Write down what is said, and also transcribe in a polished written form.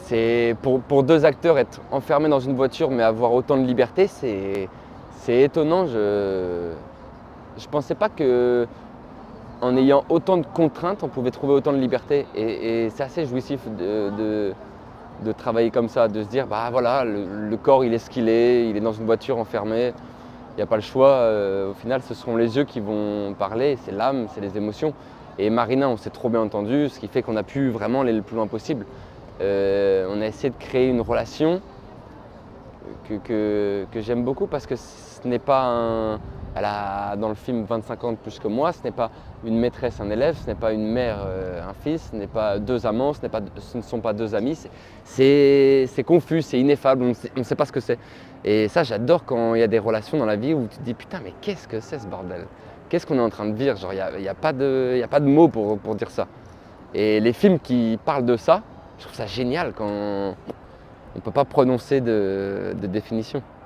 pour deux acteurs, être enfermés dans une voiture mais avoir autant de liberté, c'est étonnant. Je ne pensais pas que en ayant autant de contraintes, on pouvait trouver autant de liberté. Et c'est assez jouissif de travailler comme ça, de se dire, bah voilà, le corps il est ce qu'il est, il est dans une voiture enfermée, il n'y a pas le choix. Au final, ce sont les yeux qui vont parler, c'est l'âme, c'est les émotions. Et Marina, on s'est trop bien entendu, ce qui fait qu'on a pu vraiment aller le plus loin possible. On a essayé de créer une relation que j'aime beaucoup parce que ce n'est pas un... Elle a dans le film 25 ans de plus que moi, ce n'est pas une maîtresse, un élève, ce n'est pas une mère, un fils, ce n'est pas deux amants, ce ne sont pas deux amis. C'est confus, c'est ineffable, on ne sait pas ce que c'est. Et ça, j'adore quand il y a des relations dans la vie où tu te dis putain, mais qu'est-ce que c'est ce bordel? Qu'est-ce qu'on est en train de vivre? Genre, il n'y a pas de mots pour dire ça. Et les films qui parlent de ça, je trouve ça génial quand on ne peut pas prononcer de définition.